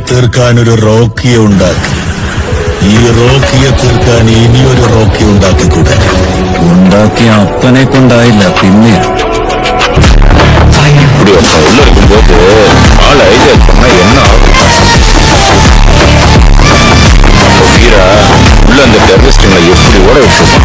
തീർക്കാനൊരു റോക്കിയെ ഉണ്ടാക്കി. ഈ റോക്കിയെ തീർക്കാൻ ഇനിയൊരു റോക്കി ഉണ്ടാക്കിക്കൂടെ? ഉണ്ടാക്കിയ അപ്പനെ കൊണ്ടായില്ല, പിന്നെ இப்படி ஒருத்தன் உள்ள இருக்கும்போது ஆள் ஐடியா பண்ணா என்ன ஆகும்? வீரா உள்ள அந்த டெரரிஸ்டுங்களை எப்படி ஓட வச்சிருக்கோம்?